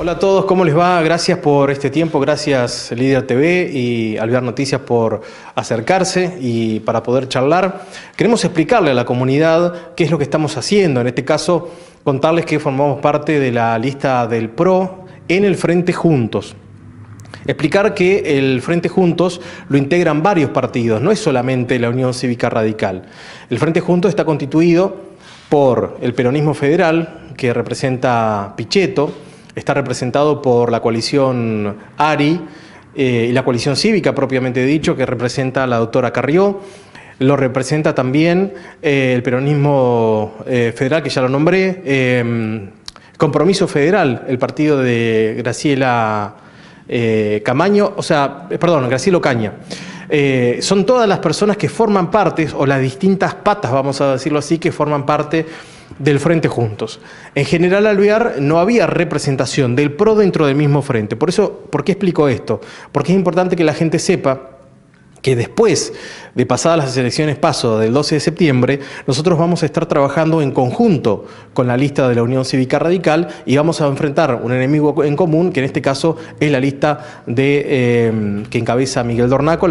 Hola a todos, ¿cómo les va? Gracias por este tiempo, gracias Líder TV y Alvear Noticias por acercarse y para poder charlar. Queremos explicarle a la comunidad qué es lo que estamos haciendo, en este caso contarles que formamos parte de la lista del PRO en el Frente Juntos. Explicar que el Frente Juntos lo integran varios partidos, no es solamente la Unión Cívica Radical. El Frente Juntos está constituido por el peronismo federal, que representa Pichetto, está representado por la coalición ARI y la coalición cívica propiamente dicho, que representa a la doctora Carrió. Lo representa también el peronismo federal, que ya lo nombré, Compromiso Federal, el partido de Graciela Camaño, Graciela Ocaña. Son todas las personas que forman parte, o las distintas patas, vamos a decirlo así, que forman parte del Frente Juntos. En General Alvear no había representación del PRO dentro del mismo frente. Por qué explico esto? Porque es importante que la gente sepa que después de pasadas las elecciones PASO del 12 de septiembre, nosotros vamos a estar trabajando en conjunto con la lista de la Unión Cívica Radical y vamos a enfrentar un enemigo en común, que en este caso es la lista que encabeza Miguel Dornaco,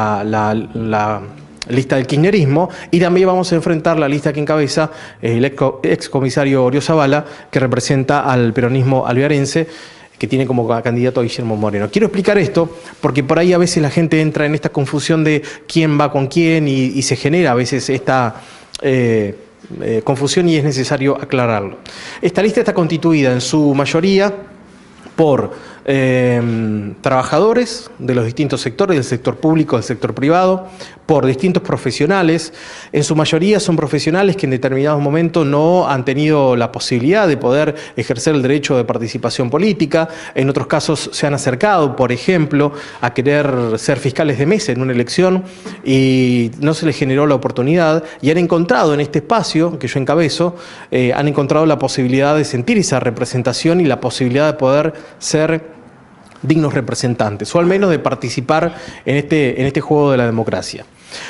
la lista del kirchnerismo, y también vamos a enfrentar la lista que encabeza el excomisario Orio Zavala, que representa al peronismo alvearense, que tiene como candidato a Guillermo Moreno. Quiero explicar esto porque por ahí a veces la gente entra en esta confusión de quién va con quién y se genera a veces esta confusión y es necesario aclararlo. Esta lista está constituida en su mayoría por trabajadores de los distintos sectores, del sector público, del sector privado, por distintos profesionales. En su mayoría son profesionales que en determinados momentos no han tenido la posibilidad de poder ejercer el derecho de participación política. En otros casos se han acercado, por ejemplo, a querer ser fiscales de mesa en una elección y no se les generó la oportunidad y han encontrado en este espacio que yo encabezo, han encontrado la posibilidad de sentir esa representación y la posibilidad de poder ser dignos representantes, o al menos de participar en este juego de la democracia.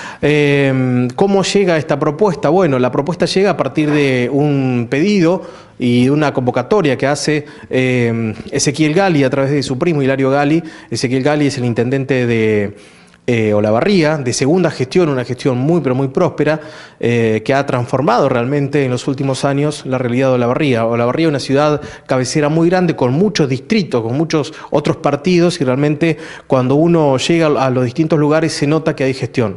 ¿Cómo llega esta propuesta? Bueno, la propuesta llega a partir de un pedido y una convocatoria que hace Ezequiel Gali a través de su primo Hilario Gali. Ezequiel Gali es el intendente de Olavarría, de segunda gestión, una gestión muy pero muy próspera, que ha transformado realmente en los últimos años la realidad de Olavarría. Olavarría es una ciudad cabecera muy grande, con muchos distritos, con muchos otros partidos, y realmente cuando uno llega a los distintos lugares se nota que hay gestión.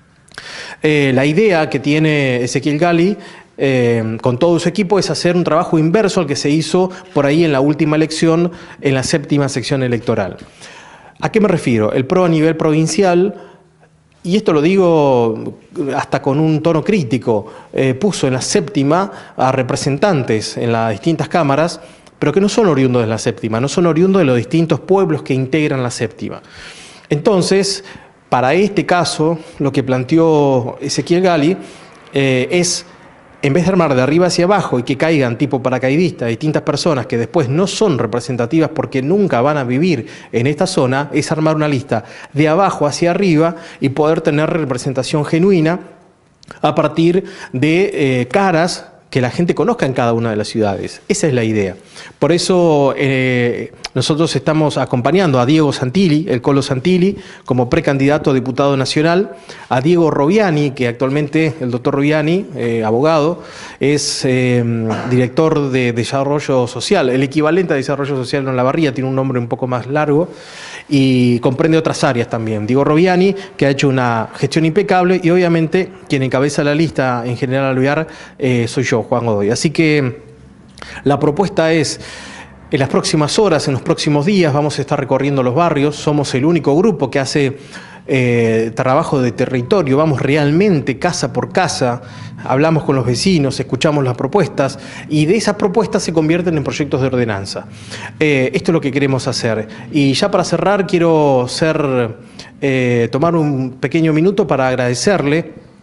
La idea que tiene Ezequiel Gali con todo su equipo es hacer un trabajo inverso al que se hizo por ahí en la última elección, en la séptima sección electoral. ¿A qué me refiero? El PRO a nivel provincial, y esto lo digo hasta con un tono crítico, puso en la séptima a representantes en las distintas cámaras, pero que no son oriundos de la séptima, no son oriundos de los distintos pueblos que integran la séptima. Entonces, para este caso, lo que planteó Ezequiel Gali es, en vez de armar de arriba hacia abajo y que caigan tipo paracaidistas distintas personas que después no son representativas porque nunca van a vivir en esta zona, es armar una lista de abajo hacia arriba y poder tener representación genuina a partir de caras que la gente conozca en cada una de las ciudades. Esa es la idea. Por eso nosotros estamos acompañando a Diego Santilli, el Colo Santilli, como precandidato a diputado nacional, a Diego Roviani, que actualmente, el doctor Roviani, abogado, es director de Desarrollo Social, el equivalente a Desarrollo Social en Olavarría, tiene un nombre un poco más largo, y comprende otras áreas también. Diego Roviani, que ha hecho una gestión impecable, y obviamente quien encabeza la lista en General Alvear soy yo, Juan Godoy. Así que la propuesta es, en las próximas horas, en los próximos días, vamos a estar recorriendo los barrios. Somos el único grupo que hace trabajo de territorio, vamos realmente casa por casa, hablamos con los vecinos, escuchamos las propuestas y de esas propuestas se convierten en proyectos de ordenanza. Esto es lo que queremos hacer. Y ya para cerrar quiero tomar un pequeño minuto para agradecerle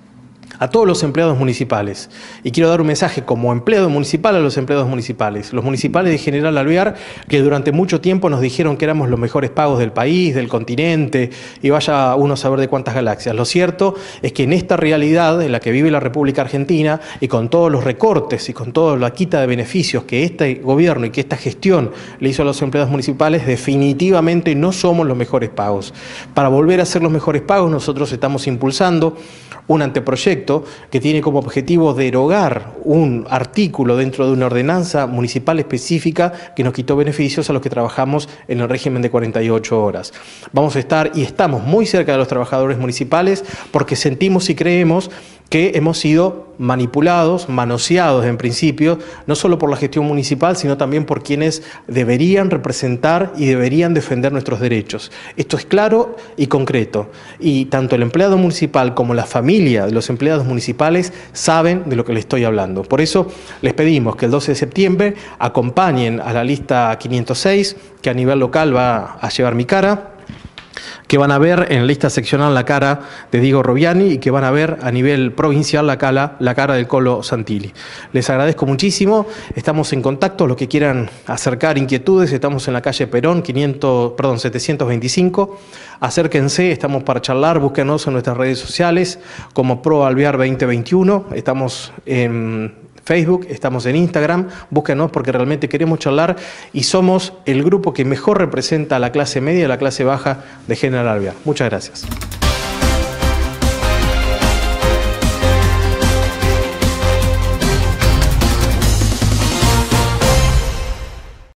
a todos los empleados municipales. Y quiero dar un mensaje como empleado municipal a los empleados municipales. Los municipales de General Alvear, que durante mucho tiempo nos dijeron que éramos los mejores pagos del país, del continente, y vaya uno a saber de cuántas galaxias. Lo cierto es que en esta realidad en la que vive la República Argentina, y con todos los recortes y con toda la quita de beneficios que este gobierno y que esta gestión le hizo a los empleados municipales, definitivamente no somos los mejores pagos. Para volver a ser los mejores pagos, nosotros estamos impulsando un anteproyecto que tiene como objetivo derogar un artículo dentro de una ordenanza municipal específica que nos quitó beneficios a los que trabajamos en el régimen de 48 horas. Vamos a estar y estamos muy cerca de los trabajadores municipales porque sentimos y creemos que hemos sido manipulados, manoseados en principio, no solo por la gestión municipal, sino también por quienes deberían representar y deberían defender nuestros derechos. Esto es claro y concreto, y tanto el empleado municipal como la familia de los empleados municipales saben de lo que les estoy hablando. Por eso les pedimos que el 12 de septiembre acompañen a la lista 506, que a nivel local va a llevar mi cara, que van a ver en la lista seccional la cara de Diego Roviani y que van a ver a nivel provincial la cara del Colo Santilli. Les agradezco muchísimo, estamos en contacto, los que quieran acercar inquietudes, estamos en la calle Perón, 725, acérquense, estamos para charlar, búsquenos en nuestras redes sociales como Pro Alvear 2021, estamos en Facebook, estamos en Instagram, búsquenos porque realmente queremos charlar y somos el grupo que mejor representa a la clase media y a la clase baja de General Alvear. Muchas gracias.